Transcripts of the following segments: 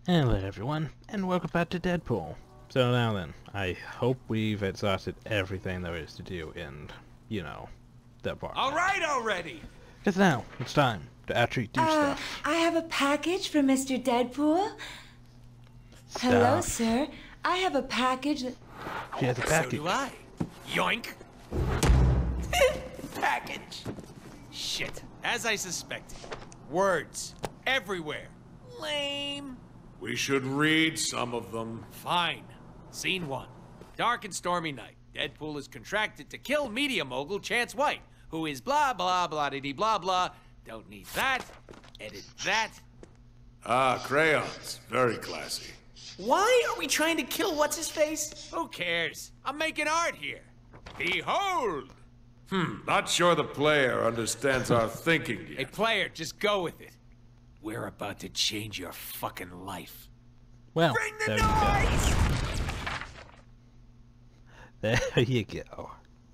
Hello everyone, and welcome back to Deadpool. So now then, I hope we've exhausted everything there is to do in, you know, that part. Alright already! Because now, it's time to actually do stuff. I have a package for Mr. Deadpool. Hello, sir. I have a package that... She has a package. So do I. Yoink! Package! Shit, as I suspected. Words. Everywhere. Lame. We should read some of them. Fine. Scene 1. Dark and stormy night. Deadpool is contracted to kill media mogul Chance White, who is blah blah blah dee blah blah. Don't need that. Edit that. Ah, crayons. Very classy. Why are we trying to kill what's-his-face? Who cares? I'm making art here. Behold! Not sure the player understands our thinking Hey, yet. player, just go with it. We're about to change your fucking life. Well, Bring the there noise! you go. There you go.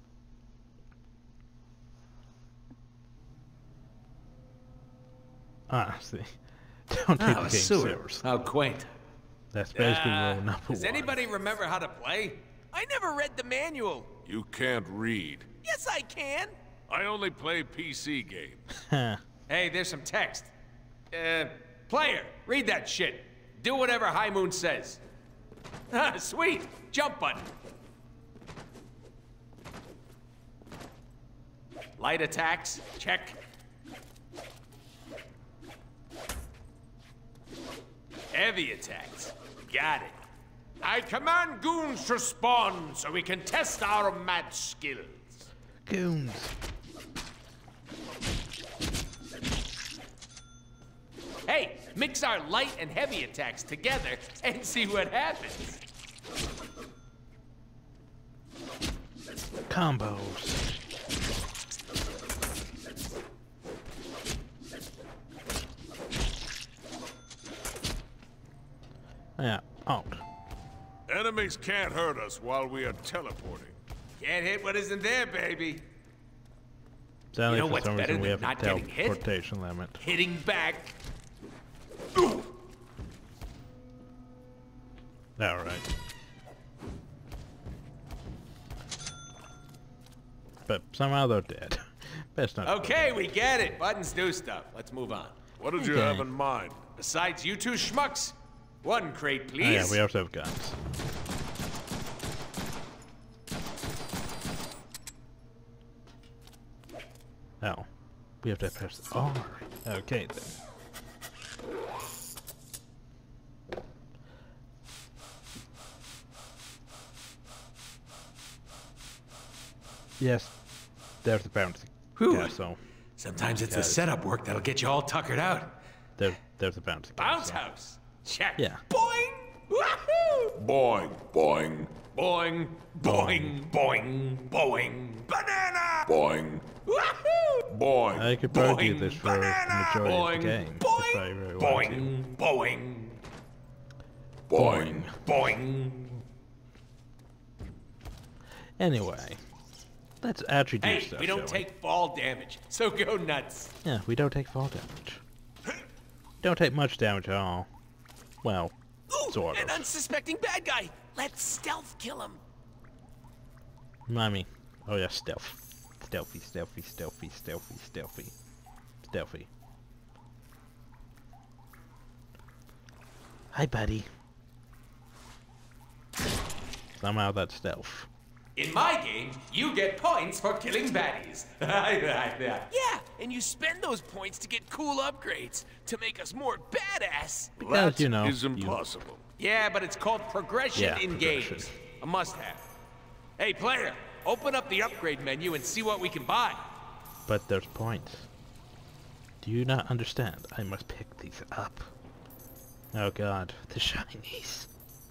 Honestly, don't take the game serious. How quaint. That's basically rule number Does one. anybody remember how to play? I never read the manual. You can't read. Yes, I can. I only play PC games. Hey, there's some text. Player, read that shit. Do whatever High Moon says. Ah, sweet. Jump button. Light attacks, check. Heavy attacks, got it. I command goons to spawn so we can test our mad skills. Goons. Hey, mix our light and heavy attacks together and see what happens. Combos. Yeah, out. Enemies can't hurt us while we are teleporting. Can't hit what isn't there, baby. Sadly, You know for what's some better reason we than have a not getting hit? teleportation limit. Hitting back. Alright. But somehow they're dead. Best not. Okay, we get it. Buttons do stuff. Let's move on. What did you Okay. have in mind? Besides you two schmucks, one crate, please. Oh, yeah, we also have guns. Oh. We have to press R. Okay then. Yes. There's the bounty. Whew. Yeah, so Sometimes it's Got the it. setup work that'll get you all tuckered out. there's the bounty. Bounce so. house. Check. Yeah. Boing! Wahoo! Boing, boing, Boing, boing, boing, boing. Banana! boing, Wahoo! boing. I could probably do Boing, this for banana! the majority Boing, of the game. boing, if I really wanted to. boing, boing, Boing. boing. Anyway, let's actually do Hey, stuff. we don't shall take fall damage, so go nuts. Yeah, we don't take fall damage. Don't take much damage at all. Well, Ooh, sort an of. unsuspecting bad guy. Let's stealth kill him. Mommy. Oh yeah, stealth. Stealthy, stealthy, stealthy, stealthy, stealthy. Stealthy. Hi, buddy. Somehow that's stealth. In my game, you get points for killing baddies. Yeah, and you spend those points to get cool upgrades to make us more badass. Because, you know, Is impossible. Yeah, but it's called progression Yeah, in progression. games. A must-have. Hey, player, open up the upgrade menu and see what we can buy. But there's points. Do you not understand? I must pick these up. Oh god, the shinies.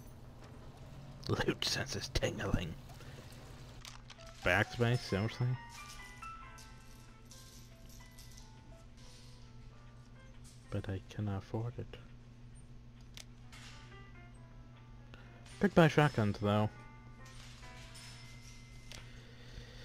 Loot senses tingling. Backspace, seriously? But I cannot afford it. Could buy shotguns though.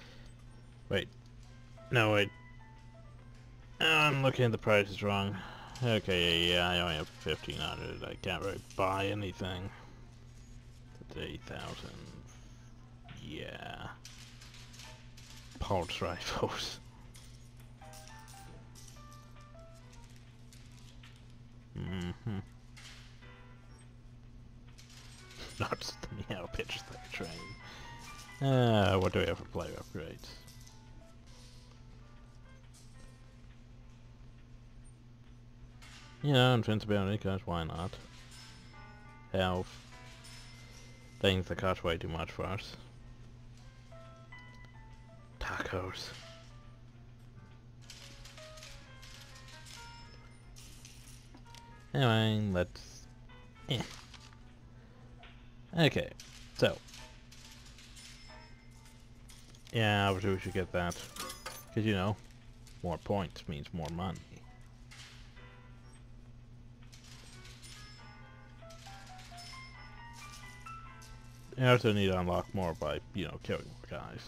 Wait. No, wait. I'm looking at the prices wrong. Okay, yeah, I only have 1,500. I can't really buy anything. That's 8,000. Yeah. Pulse rifles. Mm-hmm. Not the yellow pitch that train. What do we have for player upgrades? Yeah, invincibility, because why not? Health. Things that cost way too much for us. Tacos. Anyway, let's... Okay, so. Yeah, obviously we should get that. Because, you know, more points means more money. I also need to unlock more by, you know, killing more guys.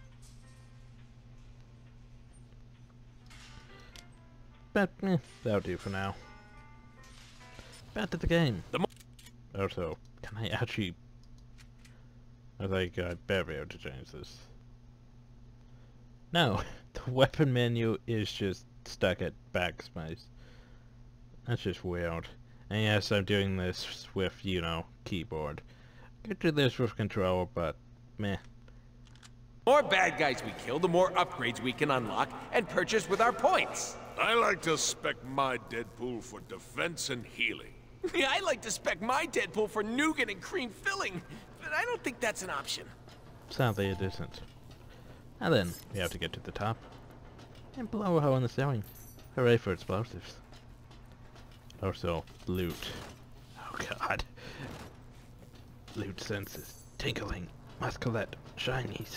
But, that'll do for now. Back to the game. Also, can I actually... I think I'd better be able to change this. No, the weapon menu is just stuck at backspace. That's just weird. And yes, I'm doing this with, you know, keyboard. I could do this with control, but meh. The more bad guys we kill, the more upgrades we can unlock and purchase with our points. I like to spec my Deadpool for defense and healing. Yeah, I like to spec my Deadpool for nougat and cream filling, but I don't think that's an option. Sadly it isn't. And then, we have to get to the top. And blow a hole in the ceiling. Hooray for explosives. Also, loot. Oh god. Loot senses. Tinkling. Must collect shinies.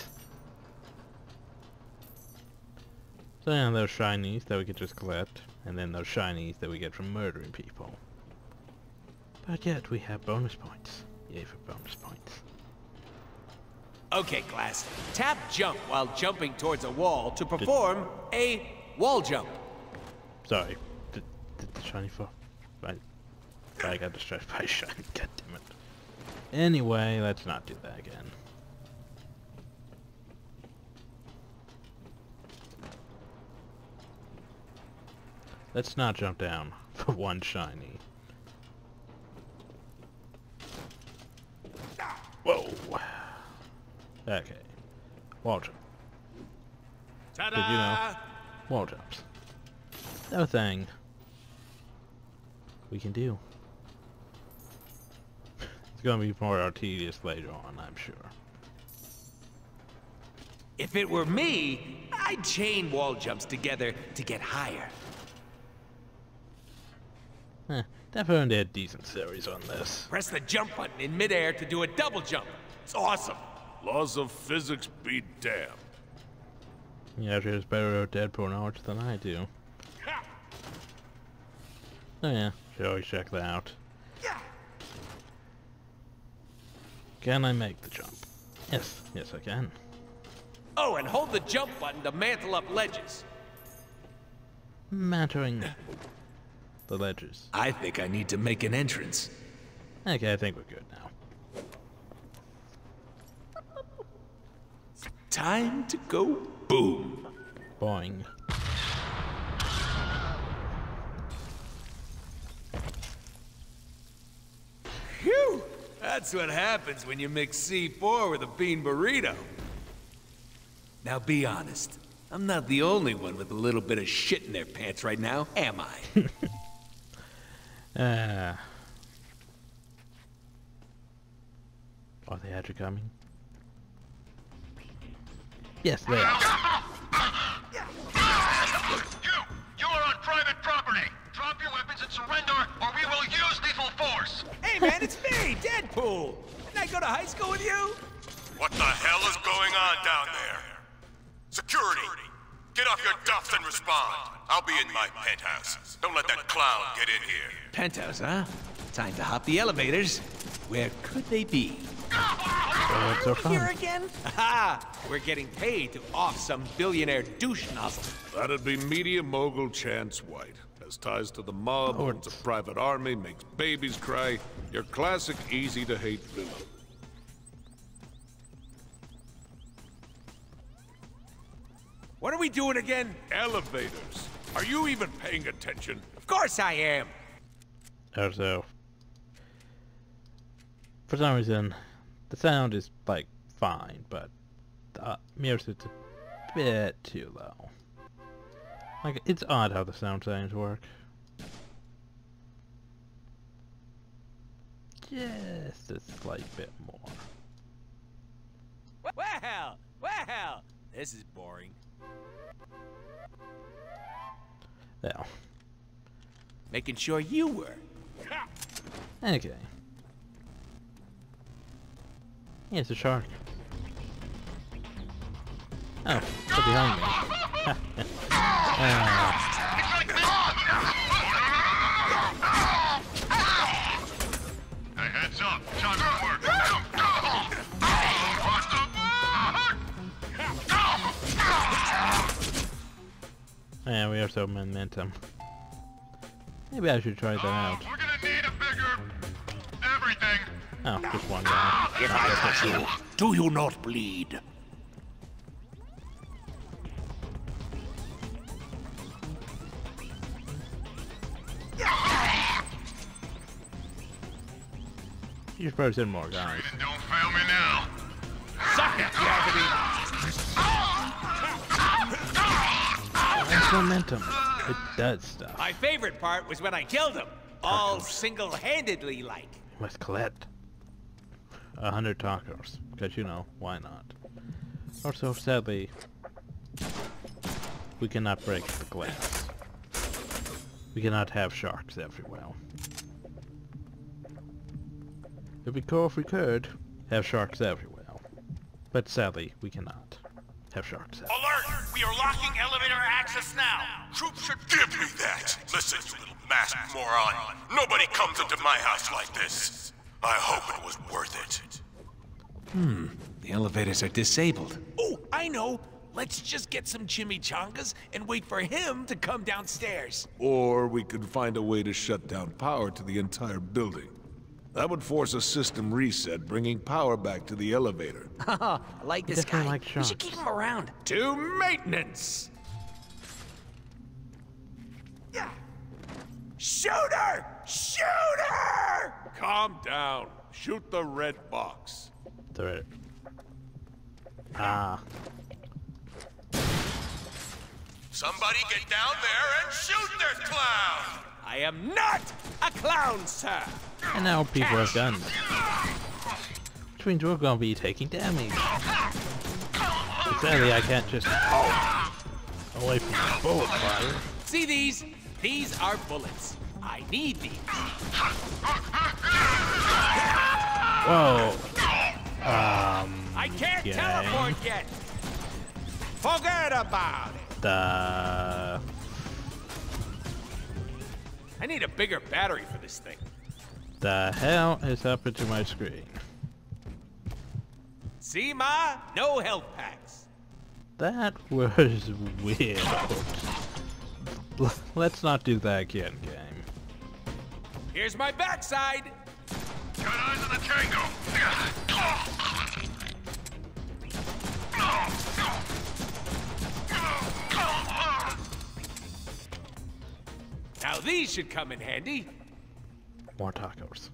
So yeah, those shinies that we could just collect. And then those shinies that we get from murdering people. But yet, we have bonus points. Yay for bonus points. Okay, class. Tap jump while jumping towards a wall to perform a wall jump. Sorry. Did the shiny fall? I got distracted by a shiny. God damn it. Anyway, let's not do that again. Let's not jump down for one shiny. Whoa. Okay. Wall jump. Ta-da! Did you know? Wall jumps. No thing we can do. It's gonna be more tedious later on, I'm sure. If it were me, I'd chain wall jumps together to get higher. Definitely did a decent series on this. Press the jump button in midair to do a double jump. It's awesome. Laws of physics be damned. Yeah, she has better Deadpool knowledge than I do. Oh yeah, should always check that out. Can I make the jump? Yes, yes I can. Oh, and hold the jump button to mantle up ledges. Mantling the ledges. I think I need to make an entrance. Okay, I think we're good now. Time to go boom. Boing. Phew! That's what happens when you mix C4 with a bean burrito. Now be honest. I'm not the only one with a little bit of shit in their pants right now, am I? Are they actually coming? Yes, they are. You are on private property. Drop your weapons and surrender, or we will use lethal force. Hey man, it's me, Deadpool! Didn't I go to high school with you? What the hell is going on down there? Security! Get off your duffs and respond. I'll be in my penthouse. Don't let that clown get in here. Penthouse, huh? Time to hop the elevators. Where could they be? Oh, it's so fun. Here again? Aha! We're getting paid to off some billionaire douche nozzle. That'd be media mogul Chance White. Has ties to the mob, owns a private army, makes babies cry. Your classic easy-to-hate villain. What are we doing again? Elevators. Are you even paying attention? Of course I am. Also, for some reason, the sound is like fine, but the music's a bit too low. Like, it's odd how the sound settings work. Just a slight bit more. Well, this is boring. Yeah. Making sure you were. Okay. Yeah, it's a shark. Oh, it's behind me. Hey, heads up. Time to work. Yeah, we have some momentum. Maybe I should try that out. We're gonna need a bigger everything. Oh, just one guy. If I touch you, do you not bleed? You should probably send more guys. Don't fail me now. Suck it, gravity. That's momentum. It does stuff. My favorite part was when I killed him. All single-handedly like. We must collect 100 tacos. Because, you know, why not? Also, sadly, we cannot break the glass. We cannot have sharks everywhere. It'd be cool if we could have sharks everywhere. But sadly, we cannot have sharks everywhere. Alert! We are locking elevator access now. Troops should give me that. Listen, you little masked moron. Nobody comes into my house like this. I hope it was worth it. The elevators are disabled. Oh, I know. Let's just get some chimichangas and wait for him to come downstairs. Or we could find a way to shut down power to the entire building. That would force a system reset, bringing power back to the elevator. I like this Definitely guy. like We sharks. should keep him around. To maintenance. Yeah. Shooter! Shooter! Calm down. Shoot the red box. Through it. Ah. Somebody get down there and shoot this clown! I am not a clown, sir. And now people have guns. Which means we're gonna be taking damage. But sadly, I can't just away from the bullet fire. See these? These are bullets. I need these. Whoa. I can't okay. teleport yet. Forget about it. I need a bigger battery for this thing. The hell is happened to my screen? See, Ma? No health packs. That was weird. Let's not do that again, game. Here's my backside. Got eyes on the Tango. Now these should come in handy. More tacos.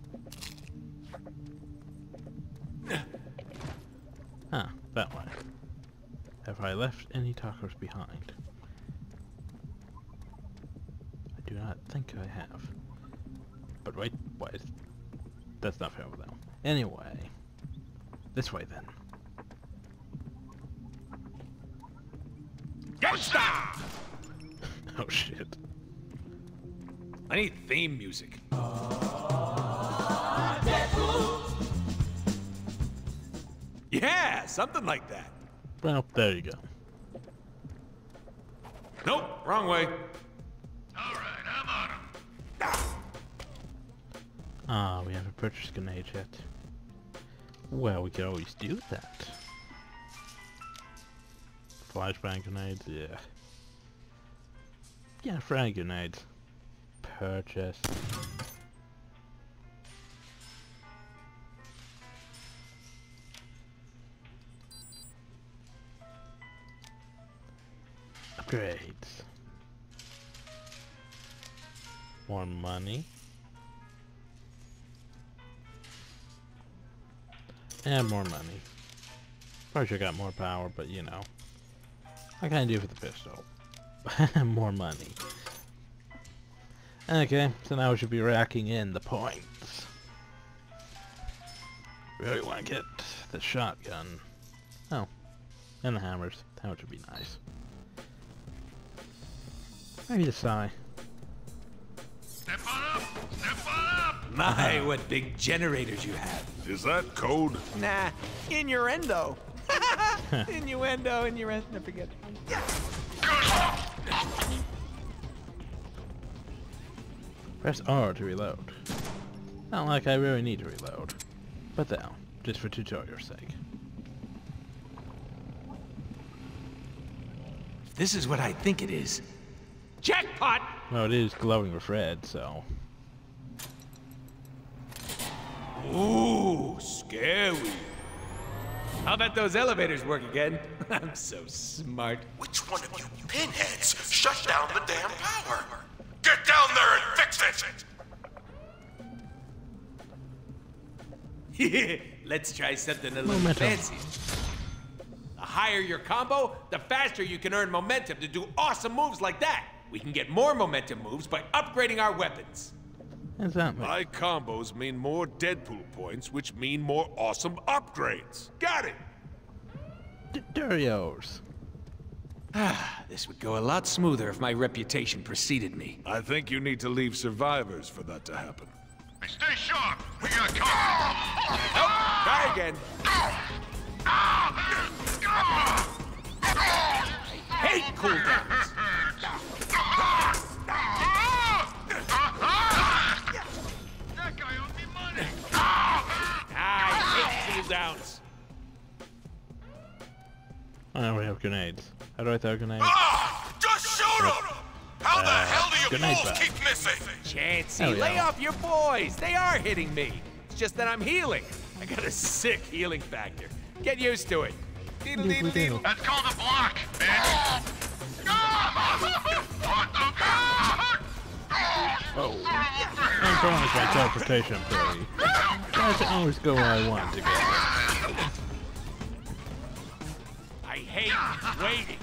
Huh, that way. Have I left any tacos behind? I do not think I have. But wait, what? That's not fair though. Anyway, this way then. Gangsta! Oh shit. I need theme music. Yeah, something like that. Well, there you go. Nope, wrong way. All right, I'm on him. Ah, we haven't purchased grenades yet. Well, we could always do that. Flashbang grenades, yeah. Yeah, frag grenades. Purchase. Upgrades. More money. And more money. Probably should have got more power, but you know. I kinda do for the pistol. More money. Okay, so now we should be racking in the points. Really want to get the shotgun. Oh, and the hammers. The hammers would be nice. Maybe the sai. Step on up! Step on up! My, what big generators you have. Is that code? Nah, innuendo. Innuendo, I forget. Press R to reload. Not like I really need to reload. But now, just for tutorial's sake. This is what I think it is. Jackpot! Well, it is glowing with red, so... Ooh, scary. I'll bet those elevators work again. I'm so smart. Which one of you pinheads shut down the damn power? Get down there and fix it! Let's try something a little Momentum. fancy. The higher your combo, the faster you can earn momentum to do awesome moves like that. We can get more momentum moves by upgrading our weapons. Exactly. My combos mean more Deadpool points, which mean more awesome upgrades. Got it! Dorios. This would go a lot smoother if my reputation preceded me. I think you need to leave survivors for that to happen. Hey, stay sharp! We got company! Oh, try again. I hate cooldowns. That guy owed me money! I hate cooldowns. Oh, now we have grenades. How do I throw grenades? Ah! Just shoot him! How the hell do you grenade fools back. keep missing? Chancey, Hell yeah. lay off your boys. They are hitting me. It's just that I'm healing. I got a sick healing factor. Get used to it. Deedle, deedle, deedle. That's called a block, bitch! What the fuck? Oh. I'm promised my teleportation ability. Doesn't always go where I want to go. I hate waiting.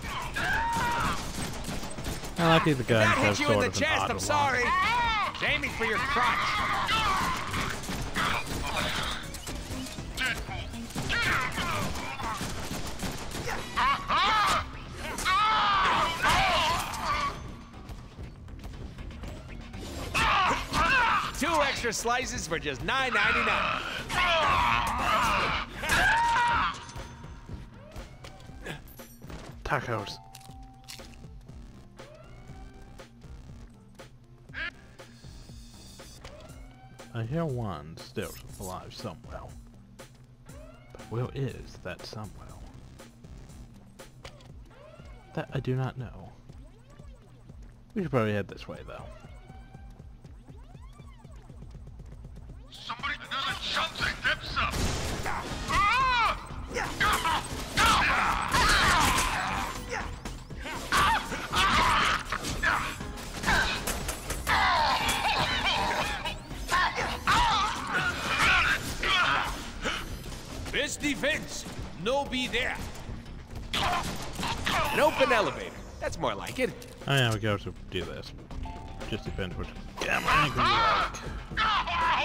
I like the guns That have hit you in sort the of an chest, auto I'm sorry. lock. Aiming for your crotch. Deadpool, get him! 2 extra slices for just $9.99. Tacos. I hear one still alive somewhere. But where is that somewhere? That I do not know. We should probably head this way though. Somebody, another something, dips up! Best defense, no be there. An open elevator. That's more like it. Oh yeah, we go to do this. Just depends which camera angle you like.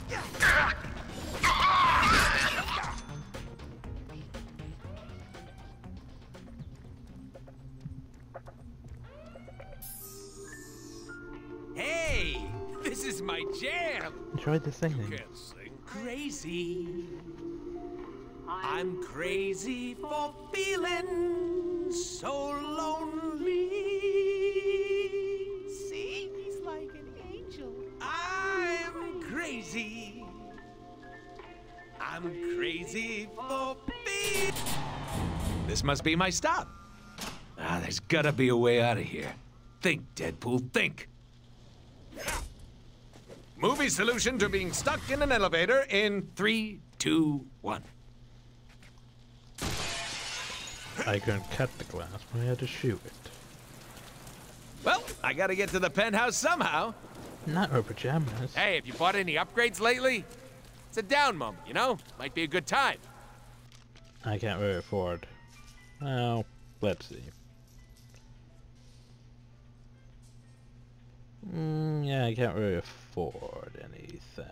Hey, this is my jam. Enjoy the singing. Can't sing. Crazy. I'm crazy for feeling so lonely. See, he's like an angel. I'm crazy. I'm crazy for feeling. This must be my stop. There's gotta be a way out of here. Think, Deadpool, think. Movie solution to being stuck in an elevator in 3, 2, 1. I couldn't cut the glass, but I had to shoot it. Well, I gotta get to the penthouse somehow. Not her pajamas. Hey, have you bought any upgrades lately? It's a down moment, you know? Might be a good time. I can't really afford. Well, let's see. Yeah, I can't really afford anything.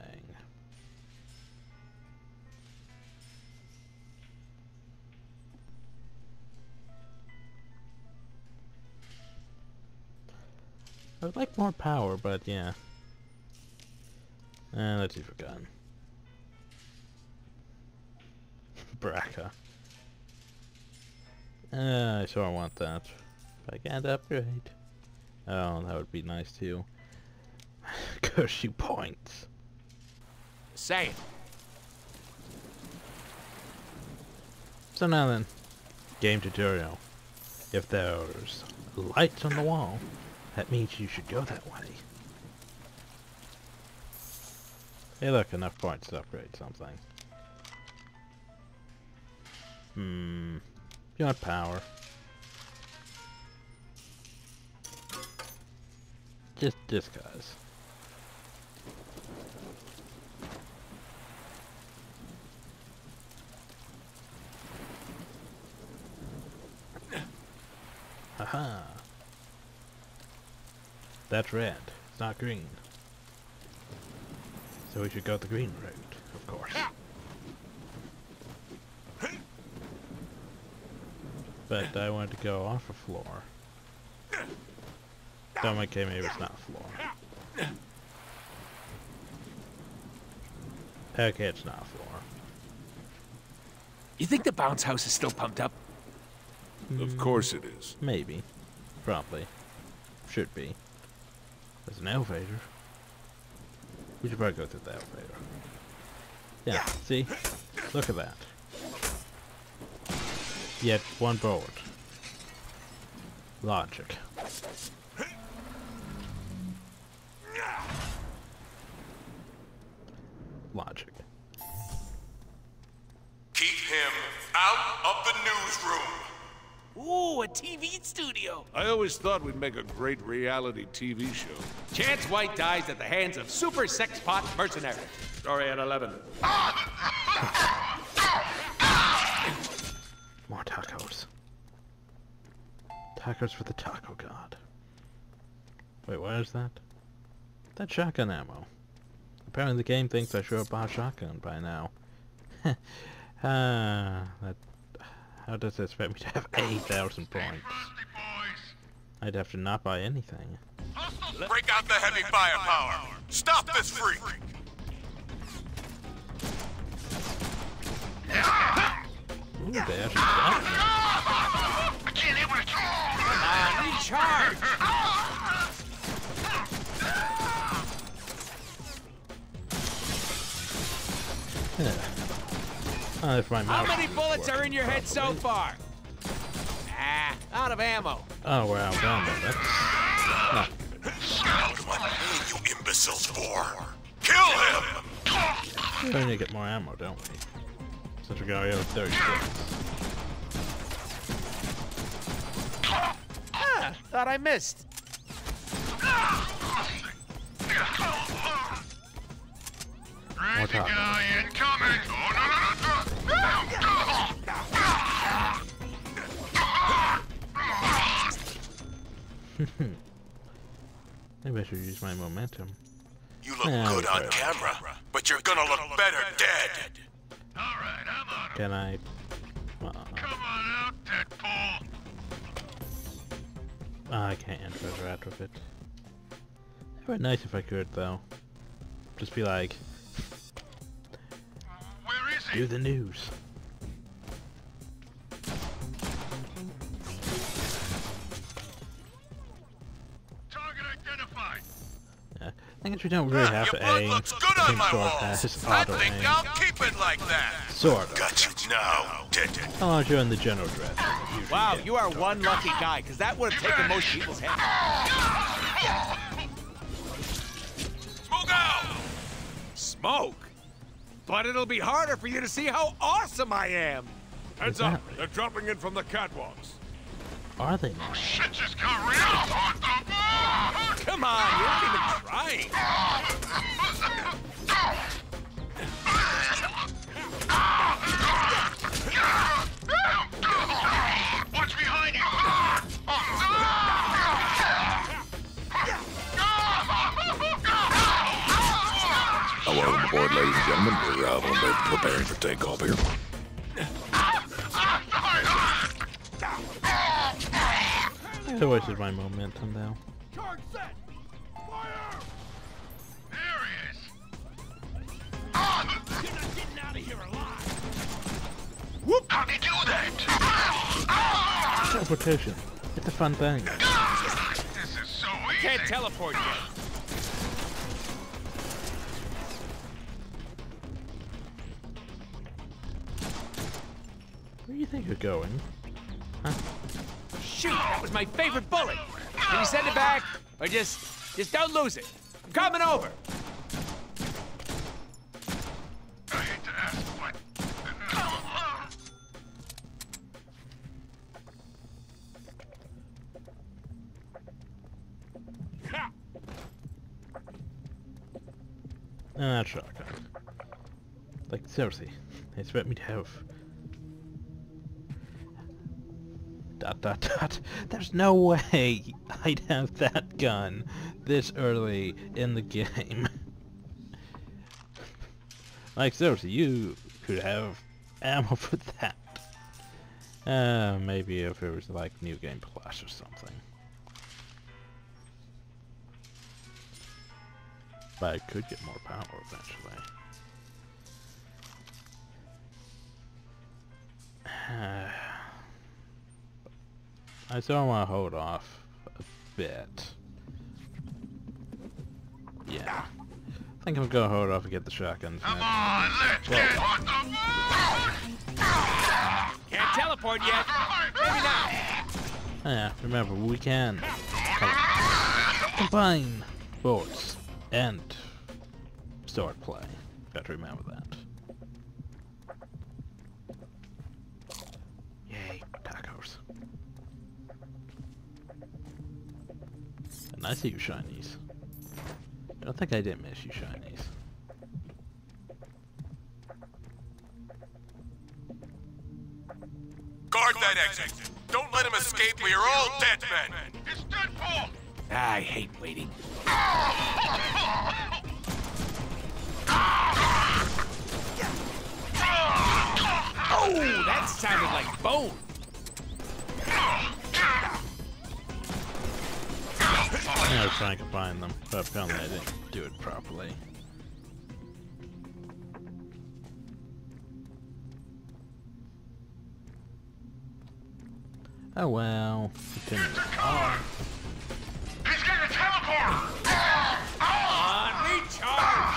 I would like more power, but yeah. Let's see for gun. Braca. I sort of want that. If I can't upgrade. Oh, that would be nice too. Cushy points. Say. So now then, game tutorial. If there's lights on the wall, that means you should go that way. Hey look, enough points to upgrade something. You want power. Just cause. Haha. That's red. It's not green. So we should go the green route, of course. But I wanted to go off a floor. Okay, maybe it's not a floor. Okay, it's not a floor. You think the bounce house is still pumped up? Of course it is. Maybe. Probably. Should be. There's an elevator. We should probably go through the elevator. Yeah, see? Look at that. Yet one board. Logic. Logic. Keep him out of the newsroom. Ooh, a TV studio. I always thought we'd make a great reality TV show. Chance White dies at the hands of super sex pot mercenary. Story at 11. More tacos. Tacos for the taco god. Wait, what is that? That's shotgun ammo. Apparently the game thinks I should have bought a shotgun by now. How does it expect me to have 8,000 points? I'd have to not buy anything. Break out the heavy firepower. Stop this freak. Ooh, they actually got me. I can't hit with a Recharge! Oh, if my How mouse many is bullets are working in your head so properly. far? Ah, out of ammo. Oh, wow, damn it. That's not... What am I paying you imbeciles for? Kill him! We need to get more ammo, don't we? Since we already have 36. Ah, thought I missed. More taco. guy incoming. Maybe I should use my momentum. You look Yeah, good on okay. camera, but you're gonna look better dead. All right, I'm on him. Can I... Come on out, Deadpool. I can't interact with it. It would be nice if I could, though. Just be like, Where is he? do the news. Target identified. Yeah. I guess we don't really have Your to blood aim. looks good I on think my sword walls. has I auto think aim. I'll keep it like that. Sort of. Got you now, dead. How long as you're in the general dread? Wow, you are one lucky guy, because that would have taken most people's heads. now! Smoke? But it'll be harder for you to see how awesome I am! Heads up! They're dropping in from the catwalks. Are they? Oh, shit just got real! Come on, you aren't even trying! Watch behind you! Welcome aboard, ladies and gentlemen. We're preparing for takeoff here. I wasted my momentum though. Charge set! Fire! There he is! You're not getting out of here alive! How'd he do that? Teleportation. It's a fun thing. This is so easy! Can't teleport yet. Where do you think you're going? Huh? Shoot, that was my favorite bullet. Can you send it back? Or just don't lose it. I'm coming over. I hate to ask, but... Not shotgun. Like seriously, they expect me to have dot dot dot. There's no way I'd have that gun this early in the game. Like seriously, you could have ammo for that. Maybe if it was like New Game Plus or something. But I could get more power eventually. I still want to hold off a bit. Yeah. I think I'm gonna hold off and get the shotguns. Come on, let's get on the move! Can't teleport yet. Maybe not. Yeah, remember, we can combine boards and sword play. Got to remember that. Yay, tacos. And I see you shinies. I don't think I did miss you shinies. Guard that exit. Don't let him escape or you're all dead men. It's Deadpool! I hate waiting. Oh, that sounded like bone. I was trying to combine them, but apparently I didn't do it properly. Oh well, continue on. He's getting a teleporter! On recharge.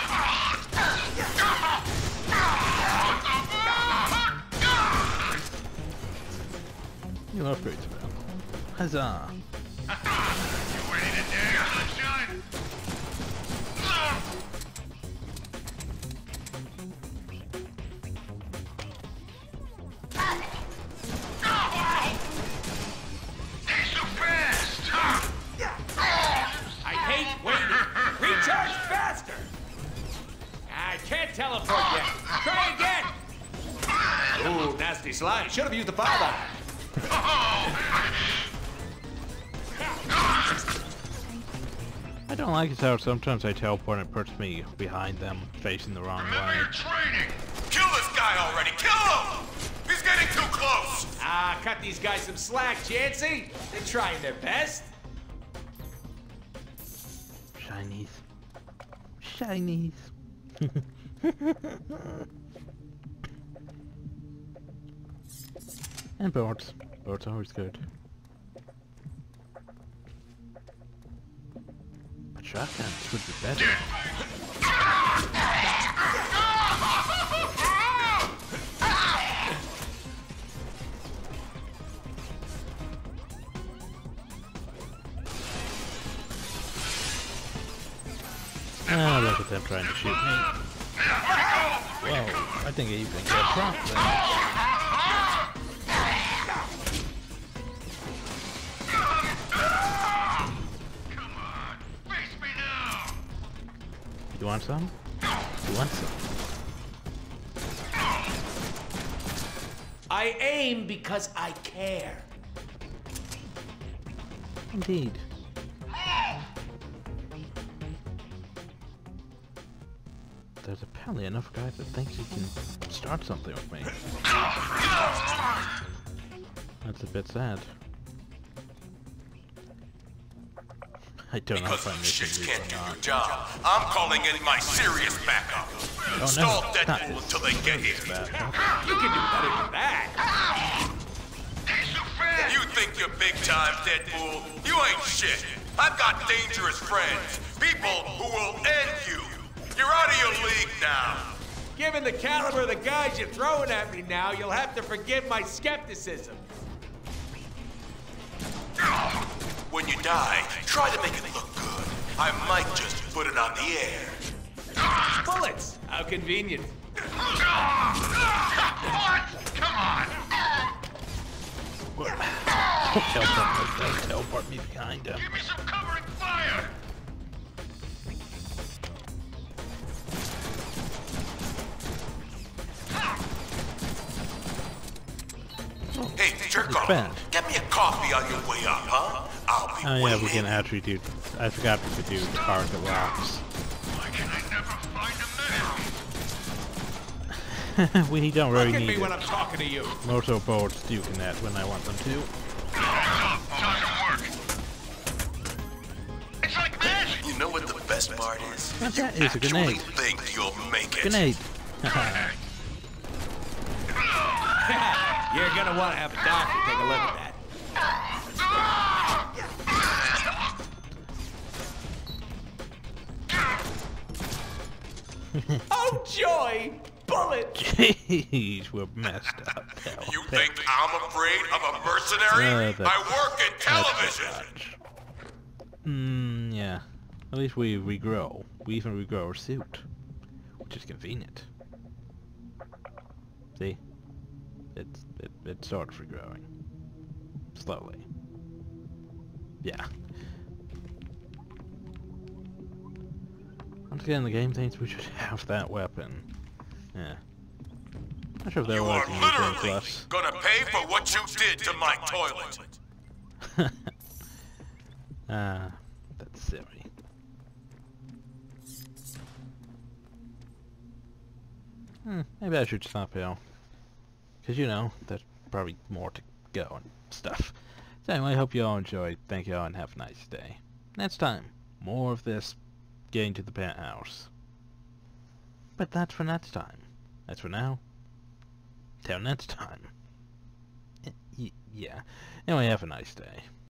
New upgrades available. Huzzah! You ready to dance, sunshine? He's too fast! I hate waiting. Recharge faster. I can't teleport yet. Try again. Ooh, nasty slide. Should have used the fireball. I don't like it how sometimes I teleport and it puts me behind them, facing the wrong Remember way. your training! Kill this guy already. Kill him! He's getting too close. Ah, cut these guys some slack, Chancy. They're trying their best. Shinies. Shinies. And boards. Boards are always good. But shotguns would be better. Ah, look at them trying to shoot me. Whoa, I think I even got dropped there. Come on, face me now. You want some? You want some? I aim because I care. Indeed. There's apparently enough guys that thinks he can start something with me. That's a bit sad. I don't know if I'm Because you missing shits you can't or do your not. job, I'm calling in my serious backup. Oh, Stall no, Deadpool not until they get here. You can do better than that. You think you're big time, Deadpool? You ain't shit. I've got dangerous friends. People who will end you. You're out of your league now. Given the caliber of the guys you're throwing at me now, you'll have to forgive my skepticism. When you die, try to make it look good. I might just put it on the air. Bullets! How convenient. What? Come on. Teleport me behind him. Give me some covering fire. Hey, jerk It's off. bad. Get me a coffee on your way up, huh? I'll be Oh yeah, we waiting. can actually do... I forgot we could do target locks. Why can I never find a man? We don't Look really at need me it. when I'm talking to you. Moto boards do connect when I want them to. Doesn't work. It's like magic. You know what the best part is? What that is, a Actually grenade. think you'll make it. Grenade! You're gonna want to have a doctor take a look at that. Oh joy! Bullet! Jeez, we're messed up. Hell, You think I'm afraid of a mercenary? that's- I work in television. Yeah. At least we regrow. We even regrow our suit. Which is convenient. See? It's sort of regrowing. Slowly. Yeah. Once again, the game thinks we should have that weapon. Yeah. Not sure if that You was are in the game literally plus. gonna pay for what you did to my toilet. That's silly. Maybe I should stop here. Because, you know, there's probably more to go and stuff. So anyway, I hope you all enjoyed. Thank you all and have a nice day. Next time, more of this getting to the penthouse. But that's for next time. As for now, till next time. Yeah. Anyway, have a nice day.